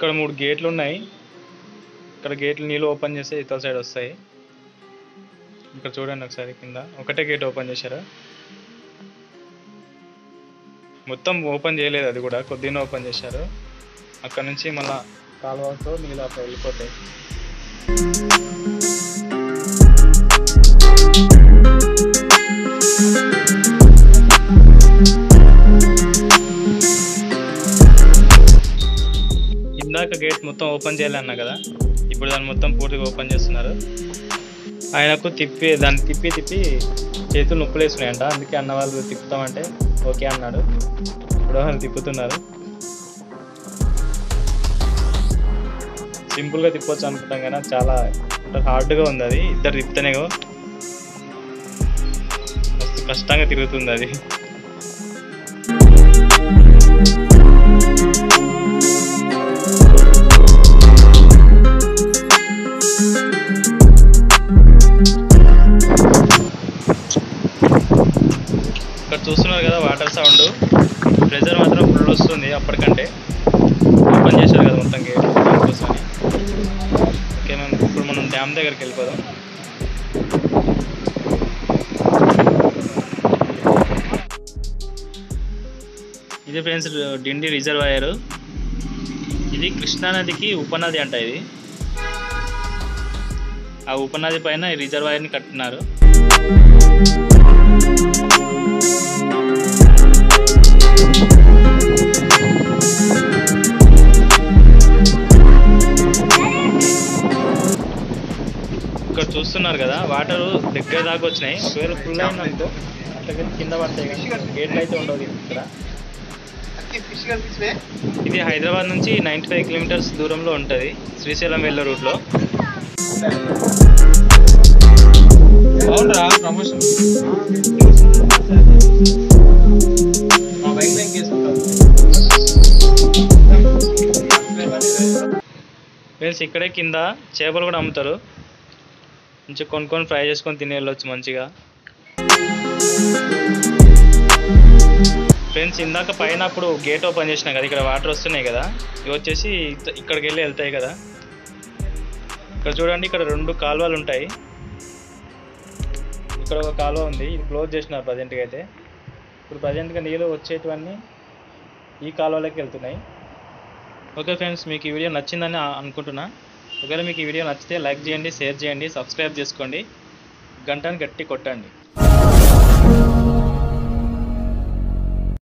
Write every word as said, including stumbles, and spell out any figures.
ఇక్కడ మూడు గేట్లు ఉన్నాయి. ఇక్కడ గేట్లు నీళ్ళు ఓపెన్ చేస్తే ఇతర సైడ్ వస్తాయి. ఇక్కడ చూడండి ఒకసారి కింద ఒకటే గేట్ ఓపెన్ చేశారు, మొత్తం ఓపెన్ చేయలేదు, అది కూడా కొద్దిగా ఓపెన్ చేశారు. అక్కడ నుంచి మళ్ళా కాలువతో నీళ్ళు అక్కడ వెళ్ళిపోతాయి. ఇందాక గేట్ మొత్తం ఓపెన్ చేయాలన్నా కదా, ఇప్పుడు దాన్ని మొత్తం పూర్తిగా ఓపెన్ చేస్తున్నారు. ఆయనకు తిప్పి దాన్ని తిప్పి తిప్పి చేతులు నొప్పులు వేస్తున్నాయంట, అందుకే అన్న వాళ్ళు తిప్పుతామంటే ఓకే అన్నాడు. ఇప్పుడు వాళ్ళు తిప్పుతున్నారు. సింపుల్గా తిప్పొచ్చు అనుకుంటాం కానీ చాలా హార్డ్గా ఉంది. అది ఇద్దరు తిప్పుతేనే మస్తు కష్టంగా తిరుగుతుంది అది. ఇక్కడ చూస్తున్నారు కదా వాటర్ సౌండ్, ప్రెజర్ మాత్రం ఫుల్ వస్తుంది అప్పటికంటే. ఓపెన్ చేశారు కదా మొత్తం గేట్ దానికోసమని. ఓకే మేము ఇప్పుడు మనం డ్యామ్ దగ్గరికి వెళ్ళిపోదాం. ఇది ఫ్రెండ్స్ డిండి రిజర్వాయర్. ఇది కృష్ణానదికి ఉపనది అంట. ఇది ఆ ఉపనది పైన ఈ రిజర్వాయర్ని కట్టినారు. ఇక్కడ చూస్తున్నారు కదా వాటర్ దగ్గర దాకా వచ్చినాయి. ఒకవేళ ఫుల్ అయిందనుకో అట్లా కింద పడతాయి, కానీ గేట్లు అయితే ఉండవు ఇక్కడ. ఇది హైదరాబాద్ నుంచి నైంటీ ఫైవ్ కిలోమీటర్స్ దూరంలో ఉంటుంది, శ్రీశైలం వెళ్ళే రూట్లో. ఫ్రెండ్స్ ఇక్కడే కింద చేపలు కూడా అమ్ముతారు, మంచిగా కొనుక్కొని ఫ్రై చేసుకొని తిని వెళ్ళొచ్చు మంచిగా. ఫ్రెండ్స్ ఇందాక పైన అప్పుడు గేట్ ఓపెన్ చేసినా కదా, ఇక్కడ వాటర్ వస్తున్నాయి కదా, ఇవి వచ్చేసి ఇక్కడికి వెళ్ళి వెళ్తాయి కదా. ఇక్కడ చూడండి, ఇక్కడ రెండు కాలువలు ఉంటాయి. ఇక్కడ ఒక కాలువ ఉంది, ఇది క్లోజ్ చేసినారు ప్రజెంట్గా అయితే. ఇప్పుడు ప్రజెంట్గా నీళ్ళు వచ్చేటివన్నీ ఈ కాలువలోకి వెళ్తున్నాయి. ఓకే ఫ్రెండ్స్, మీకు ఈ వీడియో నచ్చిందని అనుకుంటున్నా. ఒకవేళ మీకు ఈ వీడియో నచ్చితే లైక్ చేయండి, షేర్ చేయండి, సబ్స్క్రైబ్ చేసుకోండి, గంటని గట్టి కొట్టండి.